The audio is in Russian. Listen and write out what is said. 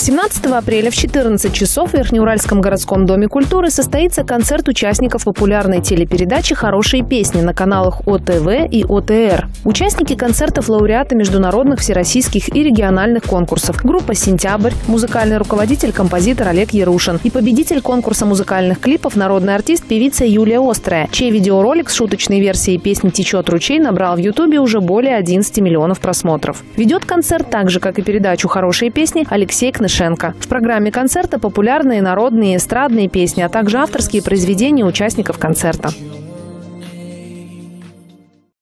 17 апреля в 14 часов в Верхнеуральском городском доме культуры состоится концерт участников популярной телепередачи «Хорошие песни» на каналах ОТВ и ОТР. Участники концертов – лауреаты международных, всероссийских и региональных конкурсов. Группа «Сентябрь», музыкальный руководитель, композитор Олег Ярушин и победитель конкурса музыкальных клипов народный артист, певица Юлия Острая, чей видеоролик с шуточной версией песни «Течет ручей» набрал в Ютубе уже более 11 миллионов просмотров. Ведет концерт так же, как и передачу «Хорошие песни» Алексей Кнышенко. В программе концерта популярные народные и эстрадные песни, а также авторские произведения участников концерта.